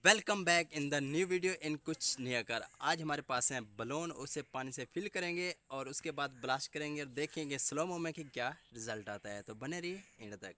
Welcome back in the new video इन कुछ नहीं कर। आज हमारे पास है बलून, उसे पानी से फिल करेंगे और उसके बाद ब्लास्ट करेंगे और देखेंगे स्लो मो में कि क्या रिजल्ट आता है। तो बने रहिए एंड तक।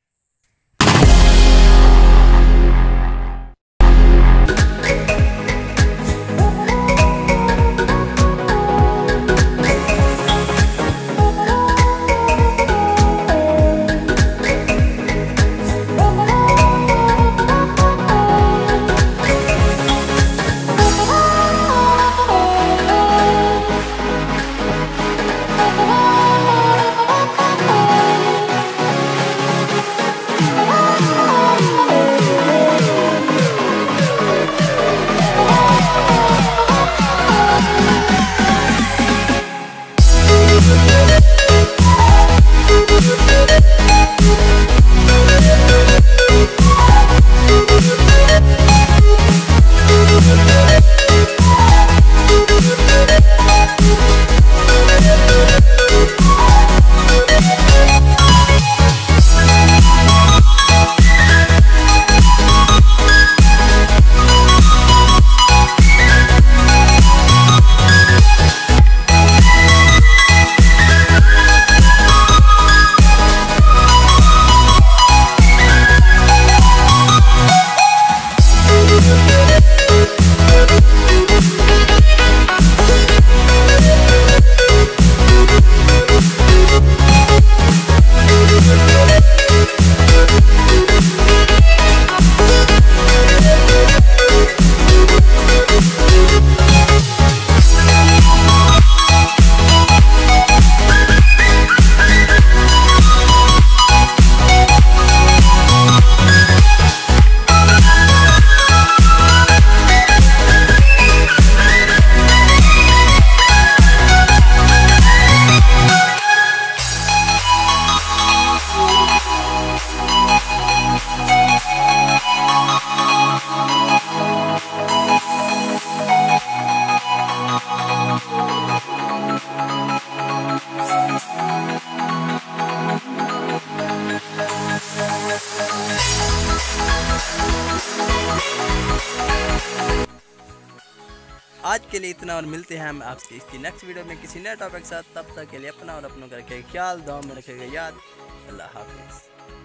आज के लिए इतना और मिलते हैं हम आपसे इसकी नेक्स्ट वीडियो में किसी नए टॉपिक के साथ। तब तक के लिए अपना और अपनों का रखेगा ख्याल, दुआ में रखेगा याद। अल्लाह हाफिज़।